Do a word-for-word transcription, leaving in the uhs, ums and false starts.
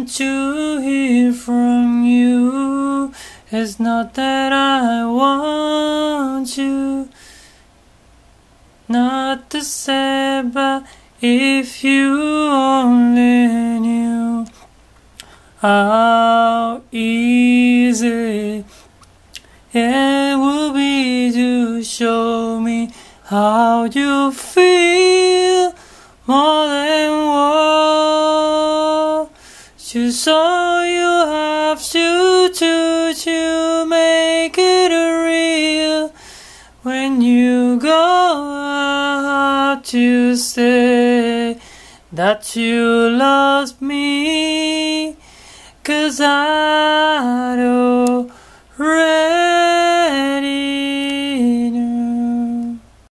to hear from you. It's not that I want you not to say, but if you only knew how easy it would be to show me how you feel more than words. You saw you have to do to make it real. When you go out to say that you lost me, 'cause I don't